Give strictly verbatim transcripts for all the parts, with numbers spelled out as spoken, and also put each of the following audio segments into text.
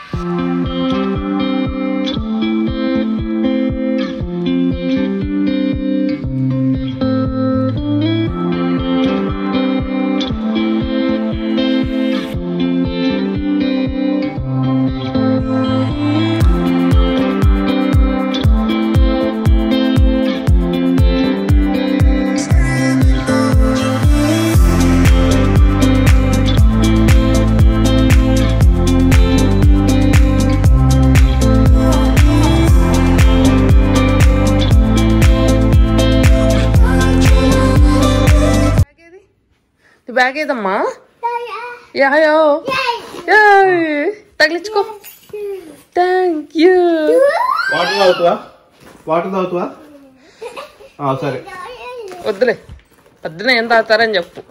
Bag ఏదమ్మా? యాయో తగిలించుకో. Thank you. వాటర్ తాగుతావా? వాటర్ తాగుతావా? సరే వద్దులే, వద్దులే ఏం తాగుతారని చెప్పు.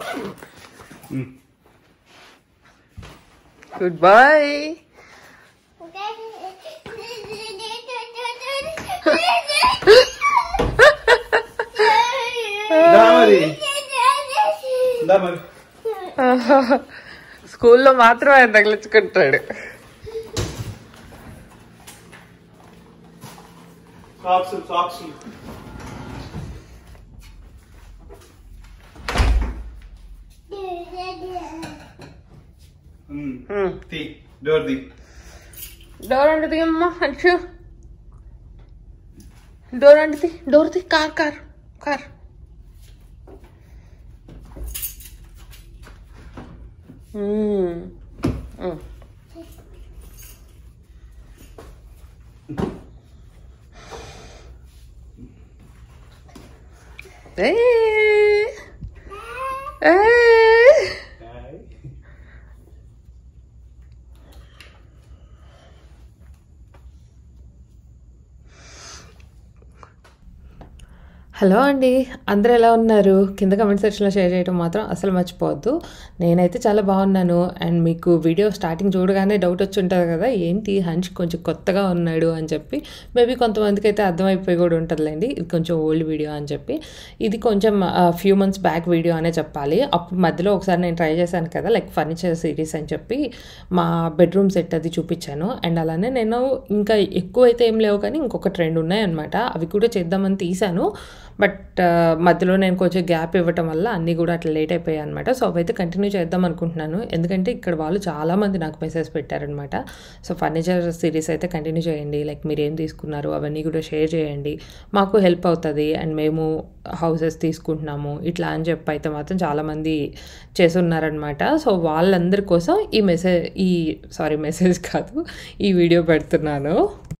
Good boy. స్కూల్లో మాత్రం ఆయన తగిలించుకుంటాడు. డోర్ అంటే తీయమ్మా. అంచు డోర్ అంటే తీ, డోర్ తీ. Car car car Hey. Hey. Hello అండి, అందరూ ఎలా ఉన్నారు? కింద కమెంట్ సెక్షన్లో షేర్ చేయడం మాత్రం అసలు మర్చిపోవద్దు. నేనైతే చాలా బాగున్నాను. అండ్ మీకు వీడియో స్టార్టింగ్ చూడగానే డౌట్ వచ్చి ఉంటుంది కదా, ఏంటి హంచ్ కొంచెం కొత్తగా ఉన్నాడు అని చెప్పి. మేబీ కొంతమందికి అయితే అర్థమైపోయి కూడా ఉంటుందిలేండి, ఇది కొంచెం ఓల్డ్ వీడియో అని చెప్పి. ఇది కొంచెం ఫ్యూ మంత్స్ బ్యాక్ వీడియో అనే చెప్పాలి. అప్పుడు మధ్యలో ఒకసారి నేను ట్రై చేశాను కదా, లైక్ ఫర్నిచర్ సిరీస్ అని చెప్పి మా బెడ్రూమ్ సెట్ అది చూపించాను. అండ్ అలానే నేను ఇంకా ఎక్కువ అయితే ఏం లేవు కానీ ఇంకొక రెండు ఉన్నాయన్నమాట, అవి కూడా చేద్దామని తీశాను. బట్ మధ్యలో నేను కొంచెం గ్యాప్ ఇవ్వటం వల్ల అన్నీ కూడా అట్లా లేట్ అయిపోయాయి అనమాట. సో అవైతే కంటిన్యూ చేద్దాం అనుకుంటున్నాను, ఎందుకంటే ఇక్కడ వాళ్ళు చాలామంది నాకు మెసేజ్ పెట్టారనమాట. సో ఫర్నిచర్ సిరీస్ అయితే కంటిన్యూ చేయండి, లైక్ మీరు ఏం తీసుకున్నారు అవన్నీ కూడా షేర్ చేయండి, మాకు హెల్ప్ అవుతుంది. అండ్ మేము హౌసెస్ తీసుకుంటున్నాము ఇట్లా అని చెప్పి అయితే మాత్రం చాలామంది చేస్తున్నారనమాట. సో వాళ్ళందరి కోసం ఈ మెసేజ్ ఈ సారీ మెసేజ్ కాదు ఈ వీడియో పెడుతున్నాను.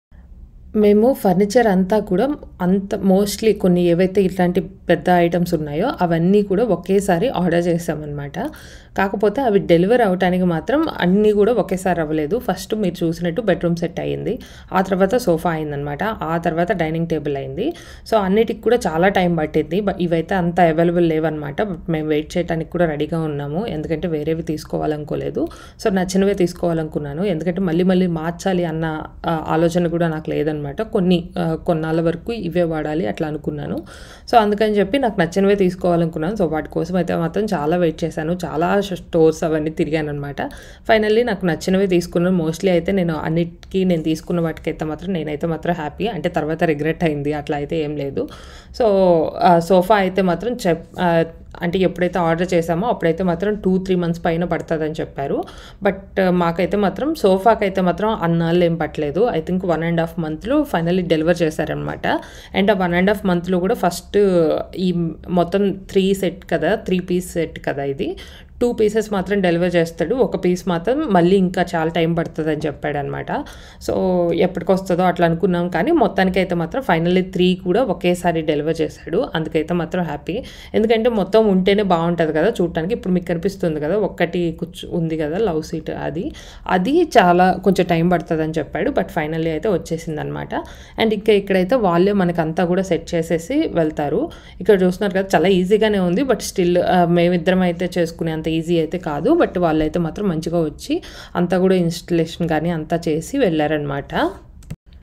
మేము ఫర్నిచర్ అంతా కూడా అంత మోస్ట్లీ కొన్ని ఏవైతే ఇట్లాంటి పెద్ద ఐటమ్స్ ఉన్నాయో అవన్నీ కూడా ఒకేసారి ఆర్డర్ చేసామన్నమాట. కాకపోతే అవి డెలివర్ అవ్వటానికి మాత్రం అన్నీ కూడా ఒకేసారి అవ్వలేదు. ఫస్ట్ మీరు చూసినట్టు బెడ్రూమ్ సెట్ అయ్యింది, ఆ తర్వాత సోఫా అయిందనమాట, ఆ తర్వాత డైనింగ్ టేబుల్ అయింది. సో అన్నిటికి కూడా చాలా టైం పట్టింది. ఇవైతే అంత అవైలబుల్ లేవన్నమాట. మేము వెయిట్ చేయడానికి కూడా రెడీగా ఉన్నాము, ఎందుకంటే వేరేవి తీసుకోవాలనుకోలేదు. సో నచ్చినవే తీసుకోవాలనుకున్నాను, ఎందుకంటే మళ్ళీ మళ్ళీ మార్చాలి అన్న ఆలోచన కూడా నాకు లేదనమాట. కొన్ని కొన్నాళ్ళ వరకు ఇవే వాడాలి అట్లా అనుకున్నాను. సో అందుకని చెప్పి నాకు నచ్చినవే తీసుకోవాలనుకున్నాను. సో వాటి కోసం అయితే మాత్రం చాలా వెయిట్ చేశాను, చాలా స్టోర్స్ అవన్నీ తిరిగాను అనమాట. ఫైనల్లీ నాకు నచ్చినవి తీసుకున్నాను. మోస్ట్లీ అయితే నేను అన్నిటికీ నేను తీసుకున్న వాటికైతే మాత్రం నేనైతే మాత్రం హ్యాపీ, అంటే తర్వాత రిగ్రెట్ అయింది అట్లా అయితే ఏం లేదు. సో సోఫా అయితే మాత్రం చెప్ అంటే ఎప్పుడైతే ఆర్డర్ చేసామో అప్పుడైతే మాత్రం టూ త్రీ మంత్స్ పైన పడుతుందని చెప్పారు. బట్ మాకైతే మాత్రం సోఫాకి అయితే మాత్రం అన్నాళ్ళు ఏం పట్టలేదు. I think one and half మంత్లో ఫైనల్లీ డెలివర్ చేశారనమాట. అండ్ ఆ వన్ అండ్ హాఫ్ మంత్లో కూడా ఫస్ట్ ఈ మొత్తం త్రీ సెట్ కదా, త్రీ పీస్ సెట్ కదా, ఇది టూ పీసెస్ మాత్రం డెలివర్ చేస్తాడు, ఒక పీస్ మాత్రం మళ్ళీ ఇంకా చాలా టైం పడుతుంది అని చెప్పాడు అనమాట. సో ఎప్పటికి వస్తుందో అట్లా అనుకున్నాం, కానీ మొత్తానికైతే మాత్రం ఫైనల్లీ త్రీ కూడా ఒకేసారి డెలివర్ చేశాడు. అందుకైతే మాత్రం హ్యాపీ, ఎందుకంటే మొత్తం ఉంటేనే బాగుంటుంది కదా చూడటానికి. ఇప్పుడు మీకు కనిపిస్తుంది కదా ఒక్కటి కూర్చు ఉంది కదా లవ్ సీట్, అది అది చాలా కొంచెం టైం పడుతుంది అని చెప్పాడు. బట్ ఫైనల్లీ అయితే వచ్చేసింది అనమాట. అండ్ ఇంకా ఇక్కడైతే వాళ్ళే మనకంతా కూడా సెట్ చేసేసి వెళ్తారు. ఇక్కడ చూస్తున్నారు కదా చాలా ఈజీగానే ఉంది, బట్ స్టిల్ మేమిద్దరం అయితే చేసుకునే అంత ఈజీ అయితే కాదు. బట్ వాళ్ళైతే మాత్రం మంచిగా వచ్చి అంతా కూడా ఇన్స్టలేషన్ కానీ అంతా చేసి వెళ్ళారనమాట.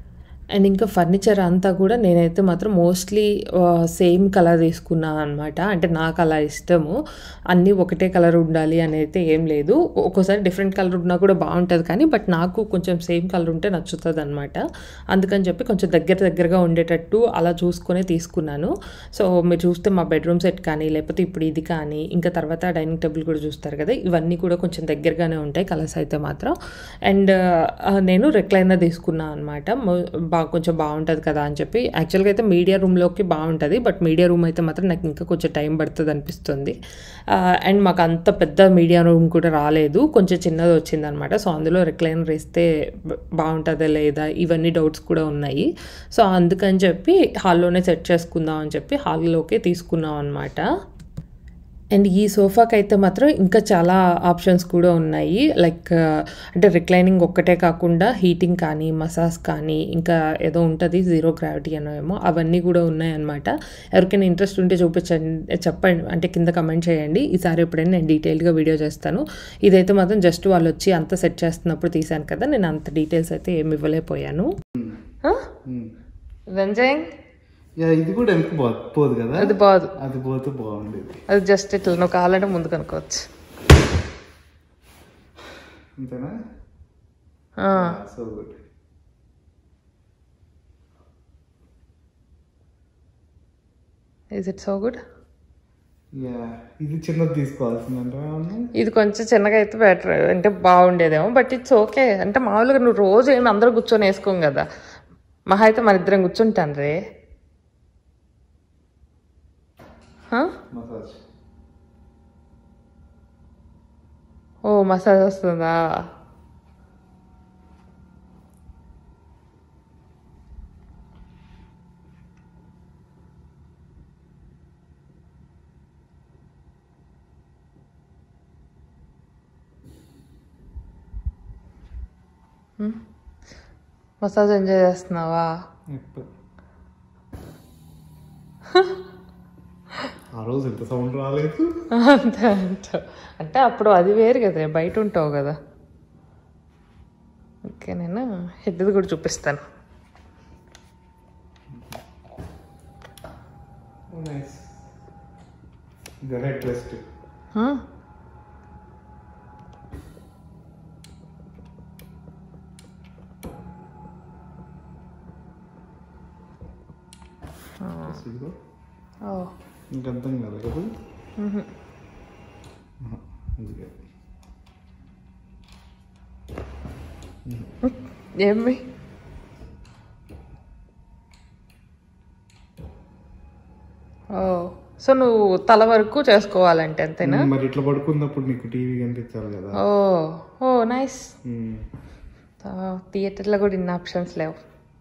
అండ్ ఇంకా ఫర్నిచర్ అంతా కూడా నేనైతే మాత్రం మోస్ట్లీ సేమ్ కలర్ తీసుకున్నాను అనమాట. అంటే నాకు అలా ఇష్టము, అన్నీ ఒకటే కలర్ ఉండాలి అని అయితే ఏం లేదు. ఒక్కోసారి డిఫరెంట్ కలర్ ఉన్నా కూడా బాగుంటుంది, కానీ బట్ నాకు కొంచెం సేమ్ కలర్ ఉంటే నచ్చుతుంది అనమాట. అందుకని చెప్పి కొంచెం దగ్గర దగ్గరగా ఉండేటట్టు అలా చూసుకొని తీసుకున్నాను. సో మీరు చూస్తే మా బెడ్రూమ్ సెట్ కానీ లేకపోతే ఇప్పుడు ఇది కానీ ఇంకా తర్వాత డైనింగ్ టేబుల్ కూడా చూస్తారు కదా, ఇవన్నీ కూడా కొంచెం దగ్గరగానే ఉంటాయి కలర్స్ అయితే మాత్రం. అండ్ నేను రెక్లైనర్ తీసుకున్నాను అనమాట. బాగా కొంచెం బాగుంటుంది కదా అని చెప్పి. యాక్చువల్గా అయితే మీడియా రూమ్లోకి బాగుంటుంది, బట్ మీడియా రూమ్ అయితే మాత్రం నాకు ఇంకా కొంచెం టైం పడుతుంది అనిపిస్తుంది. అండ్ మాకు అంత పెద్ద మీడియా రూమ్ కూడా రాలేదు, కొంచెం చిన్నది వచ్చిందనమాట. సో అందులో రిక్లైనర్ వేస్తే బాగుంటుందా లేదా ఇవన్నీ డౌట్స్ కూడా ఉన్నాయి. సో అందుకని చెప్పి హాల్లోనే సెట్ చేసుకుందాం అని చెప్పి హాల్లోకే తీసుకున్నాం అనమాట. అండ్ ఈ సోఫాకి అయితే మాత్రం ఇంకా చాలా ఆప్షన్స్ కూడా ఉన్నాయి. లైక్ అంటే రిక్లైనింగ్ ఒక్కటే కాకుండా హీటింగ్ కానీ మసాజ్ కానీ ఇంకా ఏదో ఉంటుంది జీరో గ్రావిటీ అనో ఏమో, అవన్నీ కూడా ఉన్నాయన్నమాట. ఎవరికైనా ఇంట్రెస్ట్ ఉంటే చూపించండి, చెప్పండి, అంటే కింద కమెంట్ చేయండి. ఈసారి ఎప్పుడైనా నేను డీటెయిల్గా వీడియో చేస్తాను. ఇదైతే మాత్రం జస్ట్ వాళ్ళు వచ్చి అంత సెట్ చేస్తున్నప్పుడు తీశాను కదా, నేను అంత డీటెయిల్స్ అయితే ఏమి ఇవ్వలేకపోయాను. రంజాయింగ్ ఇది కూడా ఎంత పోదు కదా, అది బాదు, అది పోతే బాగుంది. అది జస్ట్ ఇట్లా నువ్వు కావాలంటే ముందు కనుక్కోవచ్చు. అంతేనా? So good. Is it so good? ఇది చిన్నది తీసుకోవాల్సిందంటే ఇది కొంచెం చిన్నగా అయితే బెటర్, అంటే బాగుండేదేమో. But it's okay. అంటే మామూలుగా నువ్వు రోజు ఏమి అందరూ కూర్చొని వేసుకోం కదా, మహా అయితే మన ఇద్దరం కూర్చుంటాను రే. మసాజ్. ఓ మసాజ్ వస్తుందా? మసాజ్ ఎంజాయ్ చేస్తున్నావా? ఆ రోజు ఎంత సౌండ్ రాలేదు. అంతే అంతే, అంటే అప్పుడు అది వేరు కదా, బయట ఉంటావు కదా. ఓకే, నేను హెడ్ది కూడా చూపిస్తాను. ఇంకంతం కదా కదా ఏమి ఓ, సో నువ్వు తల వరకు చేసుకోవాలంటే అంతేనా? మరి ఇట్లా పడుకున్నప్పుడు నీకు టీవీ కనిపించాలి కదా. ఓ ఓ నైస్. థియేటర్లో కూడా ఇన్ని ఆప్షన్స్ లేవు.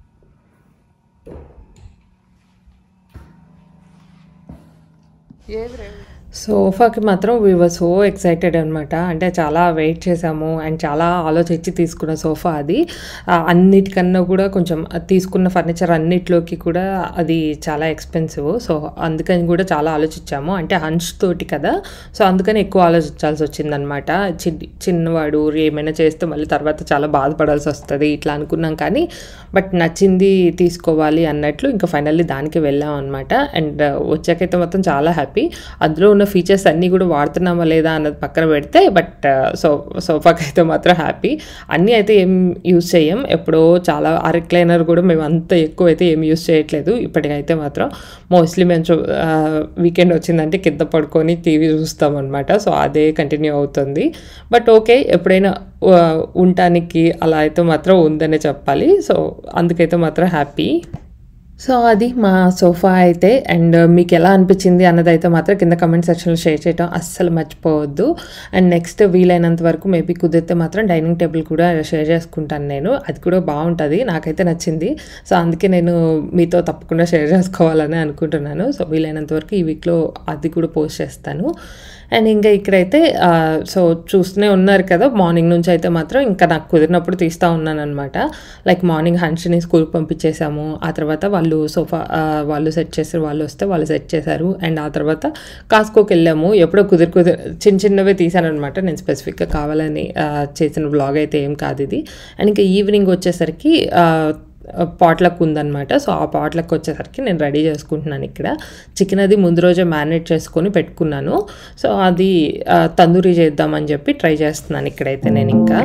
సోఫాకి మాత్రం వీ వర్ సో ఎక్సైటెడ్ అనమాట. అంటే చాలా వెయిట్ చేసాము అండ్ చాలా ఆలోచించి తీసుకున్న సోఫా అది. అన్నిటికన్నా కూడా కొంచెం తీసుకున్న ఫర్నిచర్ అన్నిట్లోకి కూడా అది చాలా ఎక్స్పెన్సివ్. సో అందుకని కూడా చాలా ఆలోచించాము. అంటే హన్స్ తోటి కదా, సో అందుకని ఎక్కువ ఆలోచించాల్సి వచ్చిందనమాట. చి చిన్నవాడు ఏమైనా చేస్తే మళ్ళీ తర్వాత చాలా బాధపడాల్సి వస్తుంది ఇట్లా అనుకున్నాం. కానీ బట్ నచ్చింది తీసుకోవాలి అన్నట్లు ఇంకా ఫైనల్లీ దానికి వెళ్ళాం అనమాట. అండ్ వచ్చాకైతే మొత్తం చాలా హ్యాపీ. అందులో ఉన్న ఫీచర్స్ అన్నీ కూడా వాడుతున్నామా లేదా అన్నది పక్కన పెడితే, బట్ సో సోఫాకి అయితే మాత్రం హ్యాపీ. అన్నీ అయితే ఏం యూజ్ చేయం, ఎప్పుడో చాలా. ఆ రిక్లైనర్ కూడా మేము అంత ఎక్కువ అయితే ఏం యూజ్ చేయట్లేదు ఇప్పటికైతే మాత్రం. మోస్ట్లీ మేము వీకెండ్ వచ్చిందంటే కింద పడుకొని టీవీ చూస్తాం అనమాట. సో అదే కంటిన్యూ అవుతుంది. బట్ ఓకే, ఎప్పుడైనా ఉండటానికి అలా అయితే మాత్రం ఉందనే చెప్పాలి. సో అందుకైతే మాత్రం హ్యాపీ. సో అది మా సోఫా అయితే. అండ్ మీకు ఎలా అనిపించింది అన్నదైతే మాత్రం కింద కమెంట్ సెక్షన్లో షేర్ చేయడం అస్సలు మర్చిపోవద్దు. అండ్ నెక్స్ట్ వీలైనంత వరకు మేబీ కుదిరితే మాత్రం డైనింగ్ టేబుల్ కూడా షేర్ చేసుకుంటాను నేను. అది కూడా బాగుంటుంది, నాకైతే నచ్చింది. సో అందుకే నేను మీతో తప్పకుండా షేర్ చేసుకోవాలని అనుకుంటున్నాను. సో వీలైనంత వరకు ఈ వీక్లో అది కూడా పోస్ట్ చేస్తాను. అండ్ ఇంకా ఇక్కడైతే సో చూస్తూనే ఉన్నారు కదా, మార్నింగ్ నుంచి అయితే మాత్రం ఇంకా నాకు కుదిరినప్పుడు తీస్తూ ఉన్నాను అనమాట. లైక్ మార్నింగ్ హన్స్ని స్కూల్కి పంపించేసాము. ఆ తర్వాత వాళ్ళు సోఫా వాళ్ళు సెట్ చేశారు, వాళ్ళు వస్తే వాళ్ళు సెట్ చేశారు. అండ్ ఆ తర్వాత కాస్కోకి వెళ్ళాము. ఎప్పుడో కుదిరి కుదిరి చిన్న చిన్నవే తీసాను అనమాట. నేను స్పెసిఫిక్గా కావాలని చేసిన వ్లాగ్ అయితే ఏం కాదు ఇది. అండ్ ఇంకా ఈవినింగ్ వచ్చేసరికి పాట్లక్ ఉందన్నమాట. సో ఆ పాట్లక్ వచ్చేసరికి నేను రెడీ చేసుకుంటున్నాను. ఇక్కడ చికెన్ అది ముందు రోజే మ్యారినేట్ చేసుకొని పెట్టుకున్నాను. సో అది తందూరి చేద్దామని చెప్పి ట్రై చేస్తున్నాను ఇక్కడైతే నేను. ఇంకా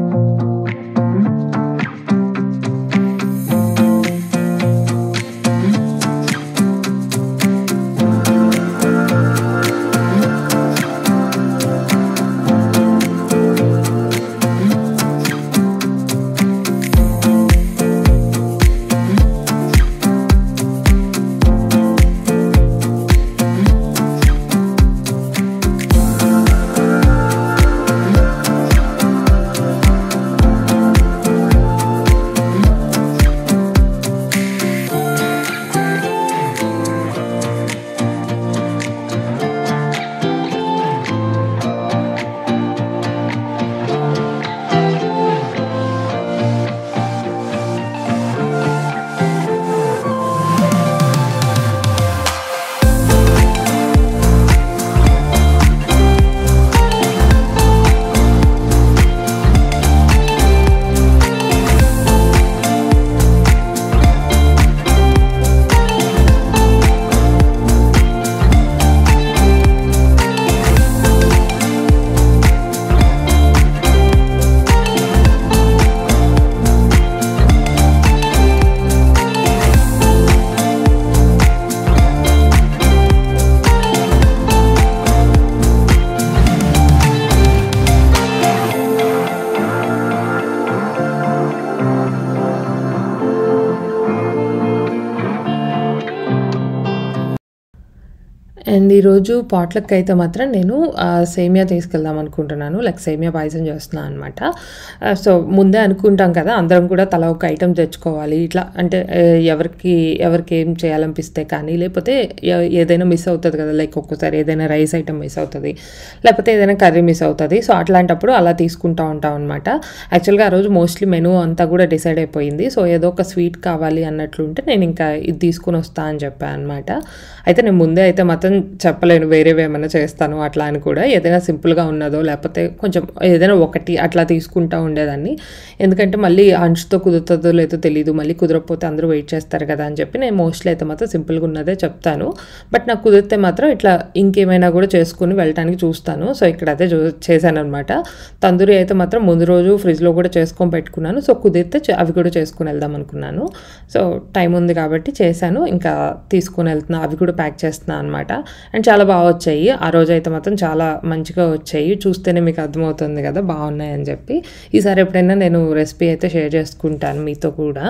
అండ్ ఈరోజు పాట్లక్ అయితే మాత్రం నేను సేమియా తీసుకెళ్దాం అనుకుంటున్నాను. లైక్ సేమియా పాయసం చేస్తున్నాను అనమాట. సో ముందే అనుకుంటాం కదా, అందరం కూడా తల ఒక ఐటెం తెచ్చుకోవాలి ఇట్లా. అంటే ఎవరికి ఎవరికి ఏం చేయాలనిపిస్తే కానీ, లేకపోతే ఏదైనా మిస్ అవుతుంది కదా, లైక్ ఒక్కోసారి ఏదైనా రైస్ ఐటెం మిస్ అవుతుంది, లేకపోతే ఏదైనా కర్రీ మిస్ అవుతుంది. సో అట్లాంటప్పుడు అలా తీసుకుంటూ ఉంటాం అనమాట. యాక్చువల్గా ఆ రోజు మోస్ట్లీ మెనూ అంతా కూడా డిసైడ్ అయిపోయింది. సో ఏదో ఒక స్వీట్ కావాలి అన్నట్లుంటే నేను ఇంకా ఇది తీసుకుని వస్తా అని చెప్పాను అనమాట. అయితే నేను ముందే అయితే మాత్రం చెప్పలేను వేరేవి ఏమైనా చేస్తాను అట్లా అని కూడా. ఏదైనా సింపుల్గా ఉన్నదో లేకపోతే కొంచెం ఏదైనా ఒకటి అట్లా తీసుకుంటూ ఉండేదాన్ని. ఎందుకంటే మళ్ళీ అంచుతో కుదురుతుందో లేదో తెలీదు, మళ్ళీ కుదరకపోతే అందరూ వెయిట్ చేస్తారు కదా అని చెప్పి నేను మోస్ట్లీ అయితే మాత్రం సింపుల్గా ఉన్నదే చెప్తాను. బట్ నాకు కుదిరితే మాత్రం ఇట్లా ఇంకేమైనా కూడా చేసుకుని వెళ్ళటానికి చూస్తాను. సో ఇక్కడ అదే చేశాను అనమాట. తందూరి అయితే మాత్రం ముందు రోజు ఫ్రిడ్జ్లో కూడా చేసుకొని పెట్టుకున్నాను. సో కుదిరితే అవి కూడా చేసుకుని వెళ్దాం అనుకున్నాను. సో టైం ఉంది కాబట్టి చేశాను. ఇంకా తీసుకుని వెళ్తున్నా, అవి కూడా ప్యాక్ చేస్తున్నాను అనమాట. అండ్ చాలా బాగా వచ్చాయి. ఆ రోజు అయితే మాత్రం చాలా మంచిగా వచ్చాయి. చూస్తేనే మీకు అర్థమవుతుంది కదా బాగున్నాయి అని చెప్పి. ఈసారి ఎప్పుడైనా నేను రెసిపీ అయితే షేర్ చేసుకుంటాను మీతో కూడా.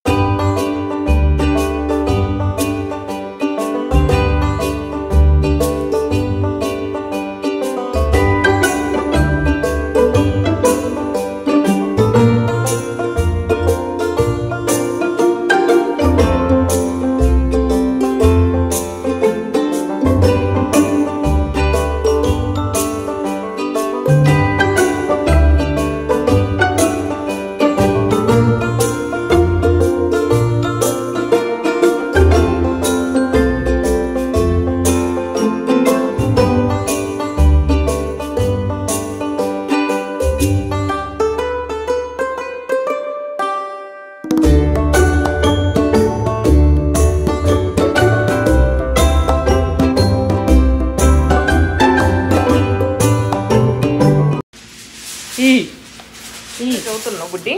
చదువుతున్నావు బుడ్డి?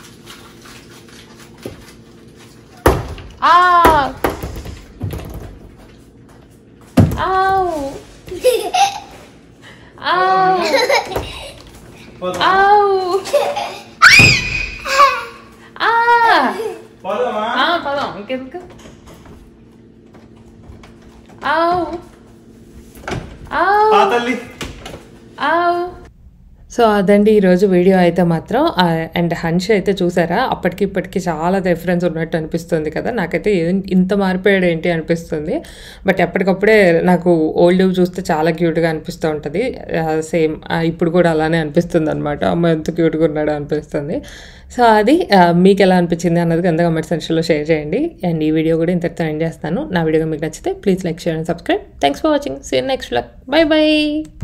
పదం ఇంకెందుకు? సో అదండి ఈరోజు వీడియో అయితే మాత్రం. అండ్ హన్ష్ అయితే చూసారా, అప్పటికి ఇప్పటికి చాలా డిఫరెన్స్ ఉన్నట్టు అనిపిస్తుంది కదా. నాకైతే ఇంత మారిపోయాడు ఏంటి అనిపిస్తుంది. బట్ ఎప్పటికప్పుడే నాకు ఓల్డ్ చూస్తే చాలా క్యూట్గా అనిపిస్తూ ఉంటుంది. సేమ్ ఇప్పుడు కూడా అలానే అనిపిస్తుంది అనమాట. అమ్మ ఎంత క్యూట్గా ఉన్నాడో అనిపిస్తుంది. సో అది మీకు ఎలా అనిపించింది అన్నది కింద కమెంట్ సెక్షన్లో షేర్ చేయండి. అండ్ ఈ వీడియో కూడా ఇంతటితో ఎండ్ చేస్తాను. నా వీడియో మీకు నచ్చితే please like, share and subscribe. Thanks for watching. See you next vlog. Bye by.